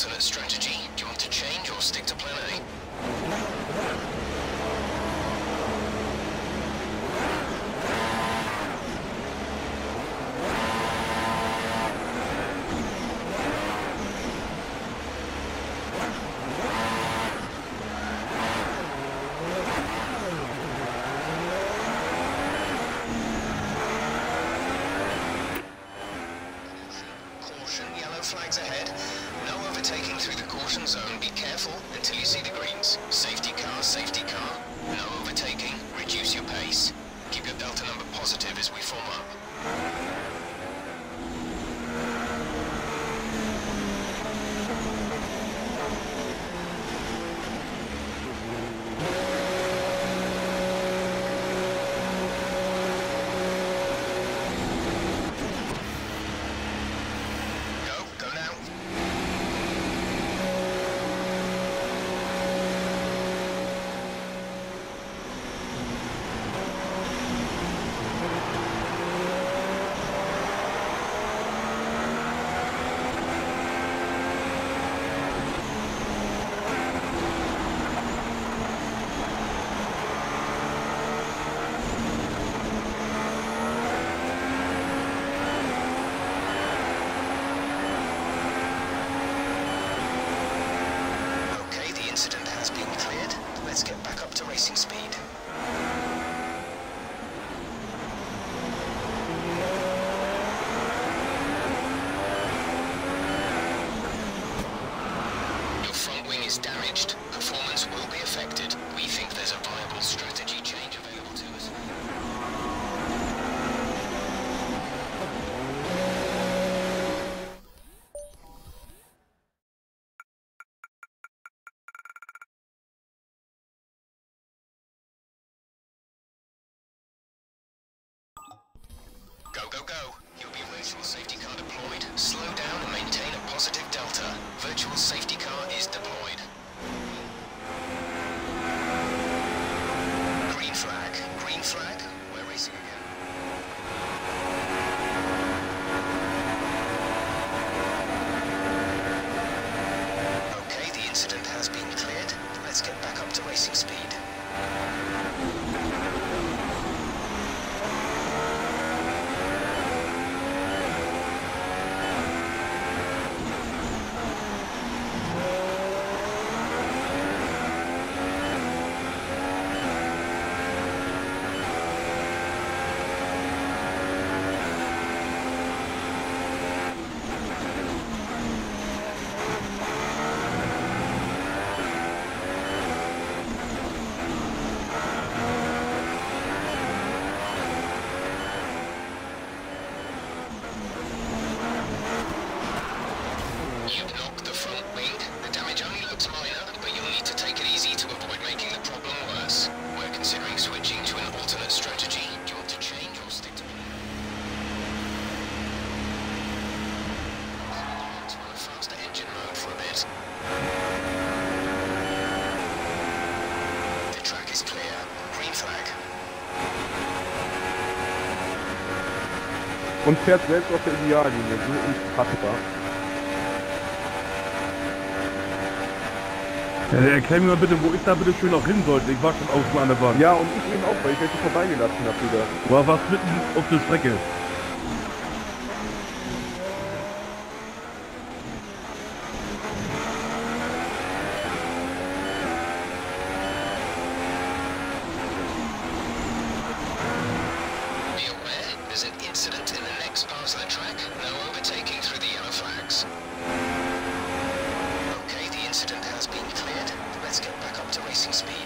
alternate strategy? Do you want to change or stick to plan A? Flags ahead. No overtaking through the caution zone. Be careful until you see the greens. Safety car, safety car. No overtaking. Reduce your pace. Keep your delta number positive as we form up. Let's get back up to racing speed. Your front wing is damaged. Performance will be affected. We think there's a viable strategy change available to us. Go, go, go. You'll be virtual safety car deployed. Slow down and maintain a positive delta. Virtual safety car is deployed. Green flag. Green flag. We're racing again. Okay, the incident has been cleared. Let's get back up to racing speed. You've knocked the front wing. The damage only looks minor, but you'll need to take it easy to avoid making the problem worse. We're considering switching to an alternate strategy. Do you want to change or stick to plan? Let's run a faster engine mode for a bit. The track is clear. Green flag. Und fährt selbst auf der Ideallinie, so unfassbar. Erklär mir mal bitte, wo ich da bitte schön auch hin sollte. Ich war schon auf an der Bahn. Ja, und ich eben auch, weil ich welche vorbeigelassen habe wieder. War was mitten auf der Strecke. Be aware, there's an incident in the next part of the track. No overtaking through the yellow flags. Okay, the incident has been cleared. Let's get back up to racing speed.